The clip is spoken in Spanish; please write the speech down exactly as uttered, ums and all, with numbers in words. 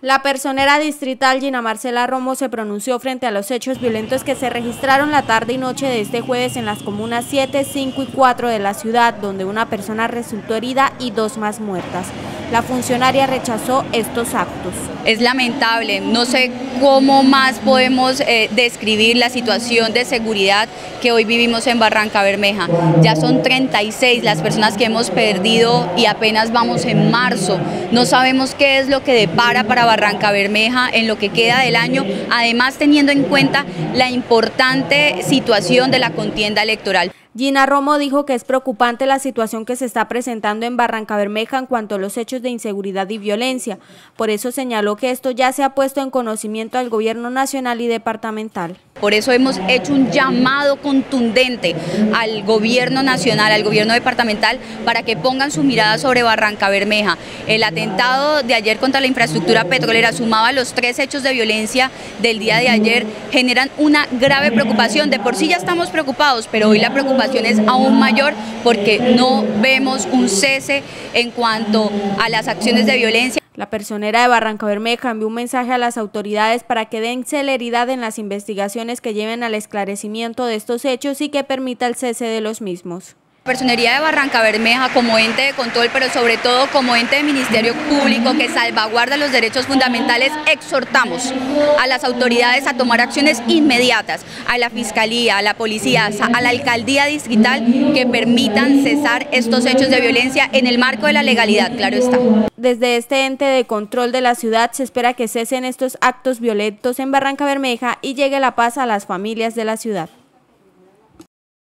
La personera distrital Gina Marcela Romo se pronunció frente a los hechos violentos que se registraron la tarde y noche de este jueves en las comunas siete, cinco y cuatro de la ciudad, donde una persona resultó herida y dos más muertas. La funcionaria rechazó estos actos. Es lamentable, no sé cómo más podemos eh, describir la situación de seguridad que hoy vivimos en Barrancabermeja. Ya son treinta y seis las personas que hemos perdido y apenas vamos en marzo. No sabemos qué es lo que depara para Barrancabermeja en lo que queda del año, además teniendo en cuenta la importante situación de la contienda electoral. Gina Romo dijo que es preocupante la situación que se está presentando en Barrancabermeja en cuanto a los hechos de inseguridad y violencia. Por eso señaló que esto ya se ha puesto en conocimiento al gobierno nacional y departamental. Por eso hemos hecho un llamado contundente al gobierno nacional, al gobierno departamental, para que pongan su mirada sobre Barrancabermeja. El atentado de ayer contra la infraestructura petrolera, sumado a los tres hechos de violencia del día de ayer, generan una grave preocupación. De por sí ya estamos preocupados, pero hoy la preocupación es aún mayor porque no vemos un cese en cuanto a las acciones de violencia. La personera de Barrancabermeja envió un mensaje a las autoridades para que den celeridad en las investigaciones que lleven al esclarecimiento de estos hechos y que permita el cese de los mismos. La Personería de Barrancabermeja como ente de control, pero sobre todo como ente de Ministerio Público que salvaguarda los derechos fundamentales, exhortamos a las autoridades a tomar acciones inmediatas, a la Fiscalía, a la Policía, a la Alcaldía Distrital, que permitan cesar estos hechos de violencia en el marco de la legalidad, claro está. Desde este ente de control de la ciudad se espera que cesen estos actos violentos en Barrancabermeja y llegue la paz a las familias de la ciudad.